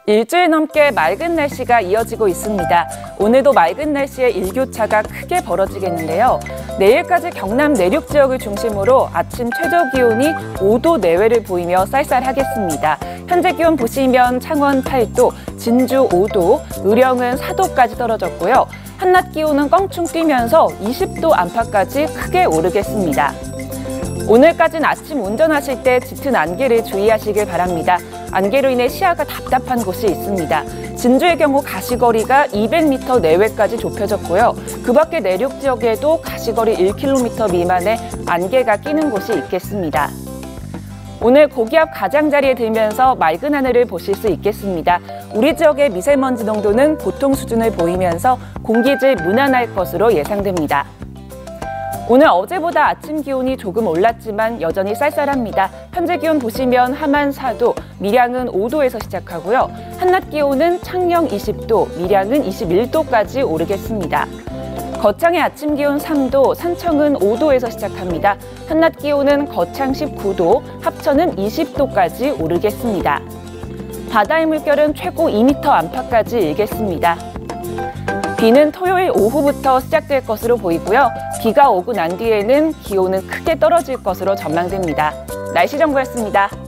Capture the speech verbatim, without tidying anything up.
일주일 넘게 맑은 날씨가 이어지고 있습니다. 오늘도 맑은 날씨에 일교차가 크게 벌어지겠는데요. 내일까지 경남 내륙 지역을 중심으로 아침 최저 기온이 오 도 내외를 보이며 쌀쌀하겠습니다. 현재 기온 보시면 창원 팔 도, 진주 오 도, 의령은 사 도까지 떨어졌고요. 한낮 기온은 껑충 뛰면서 이십 도 안팎까지 크게 오르겠습니다. 오늘까지는 아침 운전하실 때 짙은 안개를 주의하시길 바랍니다. 안개로 인해 시야가 답답한 곳이 있습니다. 진주의 경우 가시거리가 이백 미터 내외까지 좁혀졌고요. 그 밖에 내륙 지역에도 가시거리 일 킬로미터 미만의 안개가 끼는 곳이 있겠습니다. 오늘 고기압 가장자리에 들면서 맑은 하늘을 보실 수 있겠습니다. 우리 지역의 미세먼지 농도는 보통 수준을 보이면서 공기질 무난할 것으로 예상됩니다. 오늘 어제보다 아침 기온이 조금 올랐지만 여전히 쌀쌀합니다. 현재 기온 보시면 함안 사 도, 밀양은 오 도에서 시작하고요. 한낮 기온은 창녕 이십 도, 밀양은 이십일 도까지 오르겠습니다. 거창의 아침 기온 삼 도, 산청은 오 도에서 시작합니다. 한낮 기온은 거창 십구 도, 합천은 이십 도까지 오르겠습니다. 바다의 물결은 최고 이 미터 안팎까지 일겠습니다. 비는 토요일 오후부터 시작될 것으로 보이고요. 비가 오고 난 뒤에는 기온은 크게 떨어질 것으로 전망됩니다. 날씨 정보였습니다.